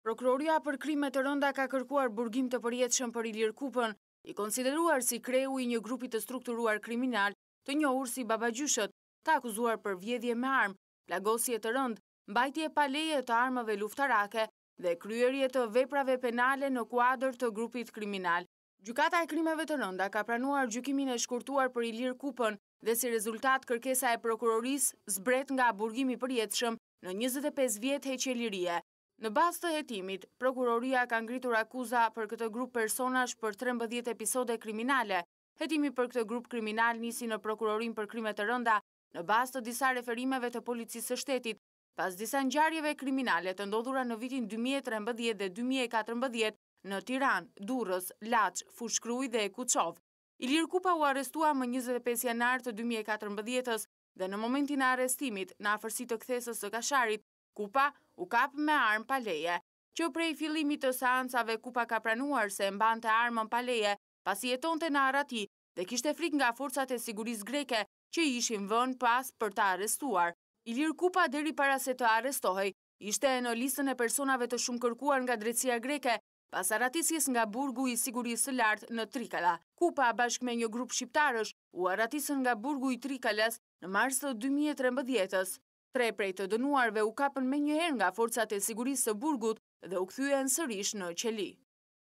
Prokuroria për krime të rënda ka kërkuar burgim të përjetshëm për Ilir Kupën, i konsideruar si kreu i një grupi të strukturuar kriminal të njohur si Babagjyshët, të akuzuar për vjedhje me armë, plagosje të rënd, mbajtje pa leje të armëve luftarake dhe kryerje të veprave penale në kuadër të grupit kriminal. Gjykata e krimeve të rënda ka pranuar gjykimin e shkurtuar për Ilir Kupën dhe si rezultat kërkesa e prokurorisë zbret nga burgimi përjetshëm në 25 vjet heqjelirie. Në bazë të hetimit, prokuroria ka ngritur akuza për këtë grup personash për 13 episode kriminale. Hetimi për këtë grup kriminal nisi në prokurorin për krime të rënda në bazë të disa referimeve të policisë së shtetit, pas disa ngjarjeve kriminale të ndodhura në vitin 2013 dhe 2014 në Tiranë, Durrës, Laç, Fushkruj dhe Kuçov. Ilir Kupa u arrestua më 25 janar të 2014 dhe në momentin e arrestimit në afërsi të kthesës së Kasharit, Kupa u kap me armë pa leje, që prej fillimit të seancave Kupa ka pranuar se mbante armën pa leje, pasi jetonte në Arati dhe kishte frikë nga forcat e sigurisë greke që ishin vënë pas për ta arrestuar. Ilir Kupa deri para se të arrestohej, ishte në listën e personave të shumë kërkuar nga drejtësia greke, pas aratisjes nga burgu i sigurisë së lartë në Trikala. Kupa bashkë me një grup shqiptarësh u aratisën nga burgu i Trikalës në mars të 2013. 3 prej të dënuarve u kapën menjëherë nga forcat e sigurisë së burgut dhe u kthyen sërish në qeli.